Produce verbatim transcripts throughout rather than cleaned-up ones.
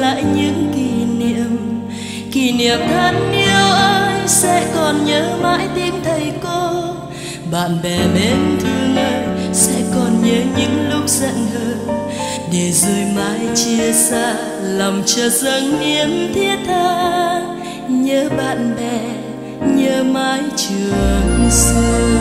lại những kỷ niệm, kỷ niệm thân yêu ơi, sẽ còn nhớ mãi tiếng thầy cô. Bạn bè mến thương ơi, sẽ còn nhớ những lúc giận hờn, để rồi mãi chia xa, lòng chợt dâng niềm thiết tha. Nhớ bạn bè, nhớ mãi trường xưa.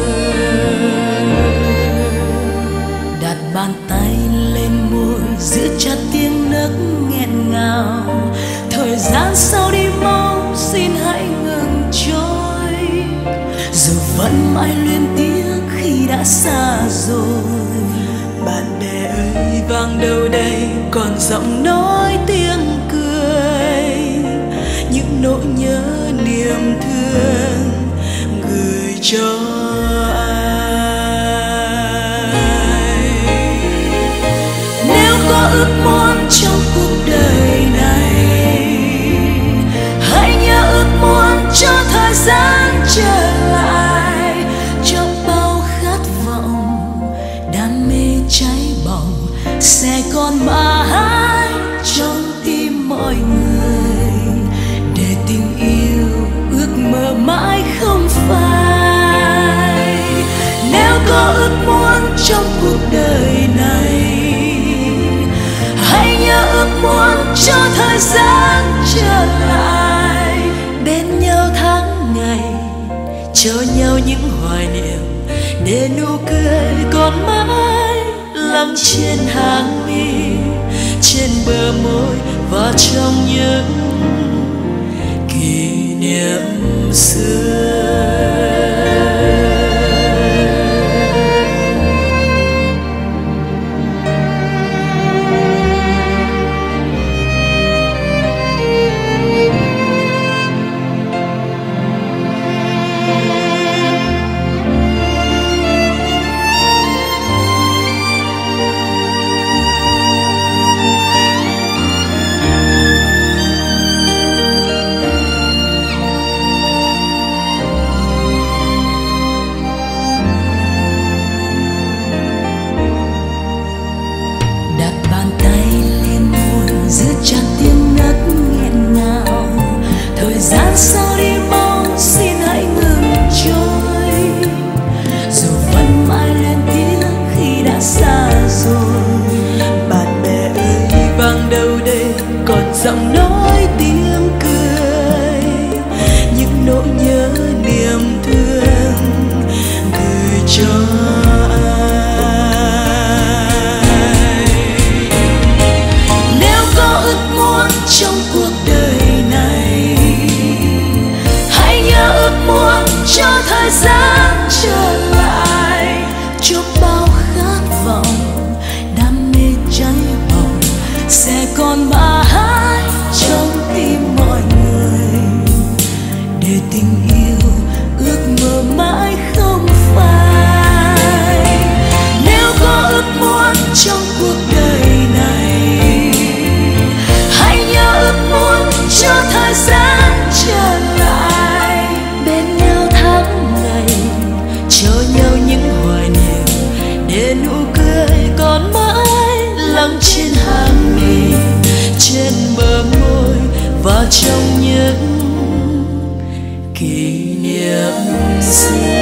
Đặt bàn tay lên môi, giữ chặt tiếng nấc nghẹn ngào. Thời gian sau đi mau, xin hãy ngừng trôi. Dù vẫn mãi luyến tiếc khi đã xa rồi. Bạn bè ơi, vang đâu đây còn giọng nói tiếng cười, những nỗi nhớ niềm thương gửi cho ai. Nếu có ước muốn trong cuộc đời này, hãy nhớ ước muốn cho thời gian trở lại, cho bao khát vọng đam mê cháy bỏng sẽ còn mãi trong tim mọi người, để tình yêu ước mơ mãi không phai. Nếu có ước muốn trong cuộc đời này, hãy nhớ ước muốn cho thời gian trở lại, bên nhau tháng ngày, cho nhau những hoài niệm, để nụ cười còn mãi lắng trên hàng mi, trên bờ môi và trong những kỷ niệm xưa. Sao đi mau, xin hãy ngừng trôi. Dù vẫn mãi luyến tiếc khi đã xa rồi. Bạn bè ơi, vang đâu đây còn giọng nói tiếng cười, những nỗi nhớ niềm thương gửi cho ai. Nếu có ước muốn trong cuộc đời này, muốn cho thời gian trở lại, cho bao khát vọng đam mê cháy bỏng sẽ còn mãi trong tim mọi người, để tình yêu ước mơ mãi không phai. Nếu có ước muốn trong cuộc đời này, hãy nhớ ước muốn cho thời gian trở lại, bên nhau tháng ngày, cho nhau những hoài niệm, để nụ cười còn mãi lắng trên hàng mi, trên bờ môi và trong những kỷ niệm xưa.